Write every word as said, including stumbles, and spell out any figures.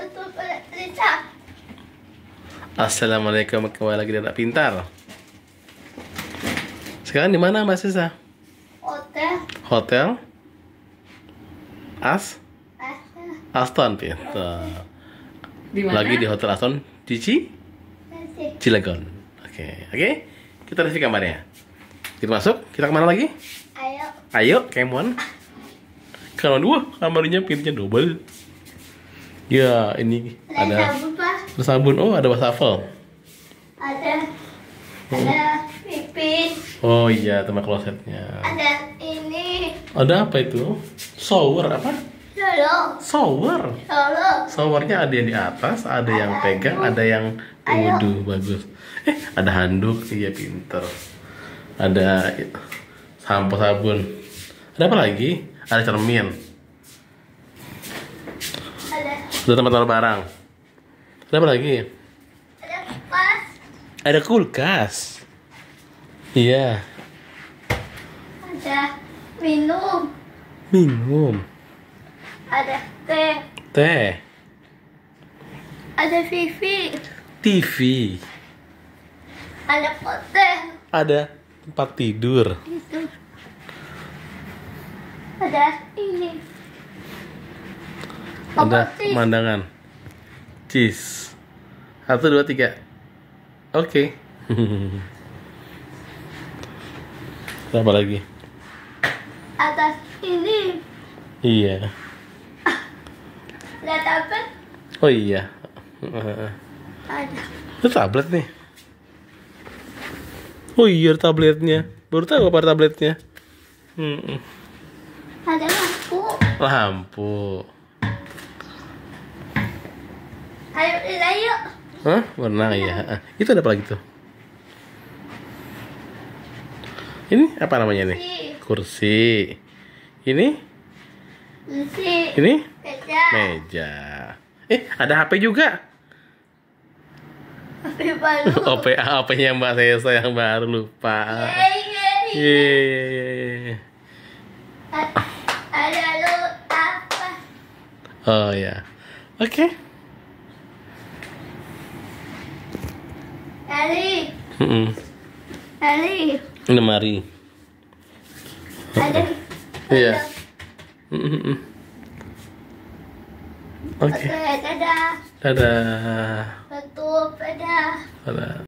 Assalamualaikum, kembali lagi di Anak Pintar. Sekarang di mana Mbak Sisa? Hotel. Hotel As Asal. Aston, pintar. Di mana? Lagi di Hotel Aston di Ci- Nanti. Cilegon. Oke, oke. Kita review kamarnya. Kita masuk. Kita kemana lagi? Ayo. Ayo, kemoan. Kamar dua, kamarnya pintunya double. Ya, ini Ada ada sabun, Pak. ada sabun. Oh, ada wastafel. Ada. Ada pipin. Oh iya, tempat klosetnya. Ada ini. Ada apa itu? Shower apa? Solo. Shower. Solo. Showernya ada yang di atas, ada yang pegang, ada yang wudhu. Bagus. Eh, ada handuk. Iya, pinter. Ada sampo, sabun. Ada apa lagi? Ada cermin. Ada. Ada tempat taruh barang. Ada apa lagi? Ada kipas. Ada kulkas. Iya. Ada minum. Minum. Ada teh. Teh. Ada T V. T V. Ada hotel. Ada tempat tidur. Itu. Ada ini. Ada Operasi. pemandangan. Cheese. Satu, dua, tiga. Oke. Apa lagi? Atas ini. Iya. Ada tablet. Oh iya. Ada. Itu tablet nih. Oh iya, tabletnya. Baru tahu apa tabletnya. Hmm. Ada lampu. Lampu. Ayo kita yuk. Hah? Berenang ya. Itu ada apa lagi tuh? Ini apa namanya nih? Kursi. Ini? Kursi. Ini? Meja. Meja. Eh, ada H P juga. H P baru. O P A, O P-nya Mbak Sesa yang baru, lupa. Yeay, yeay. Yeay. Ada lu apa? Oh ya. Oke. Ali. Mm-mm. Ali. Lemari. Ada. Iya. Mm-mm. Oke. Oke, dadah. Dadah. Tutup, dadah. Dadah.